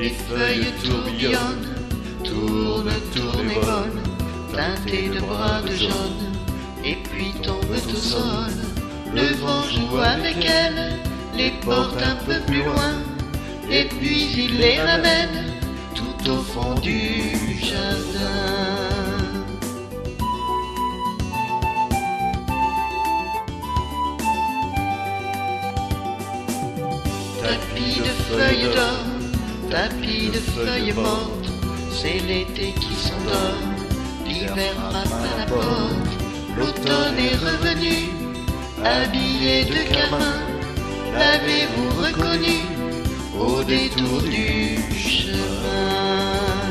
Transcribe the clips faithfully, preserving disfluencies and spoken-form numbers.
Les feuilles tourbillonnent, tournent, tournent et volent, teintées de bras de jaune, et puis tombent au sol. Le vent joue avec elles, les porte un peu plus loin, et puis il les ramène tout au fond du jardin. Tapis de feuilles d'or, tapis de feuilles mortes, c'est l'été qui s'endort, l'hiver frappe à la porte, l'automne est revenu, habillé de carmin, l'avez-vous reconnu au détour du chemin?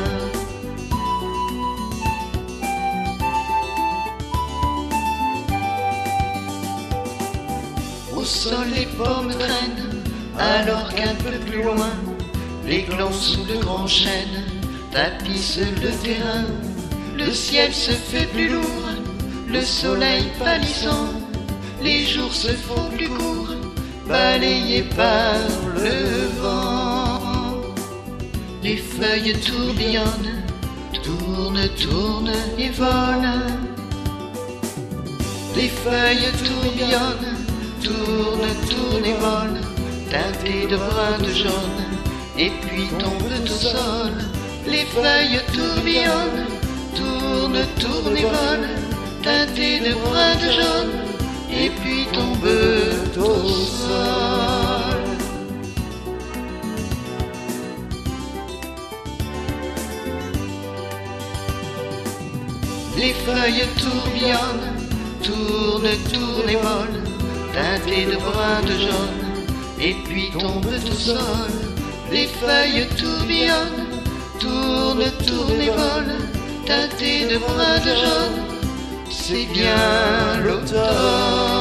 Au sol les pommes traînent, alors qu'un peu plus loin, les glands sous le grand chêne tapissent le terrain. Le ciel se fait plus lourd, le soleil pâlissant, les jours se font plus courts, balayés par le vent. Les feuilles tourbillonnent, tournent, tournent et volent. Les feuilles tourbillonnent, tournent, tournent et volent, teintées de brun de jaune, et puis tombent au sol. Les feuilles tourbillonnent, tournent, tournent et volent, teintées de brun de jaune, et puis tombent au sol. Les feuilles tourbillonnent, tournent, tournent et volent, teintées de brun de jaune, et puis tombent au sol. Les feuilles tourbillonnent, tournent, tournent et volent, teintées de brun de jaune, c'est bien l'automne.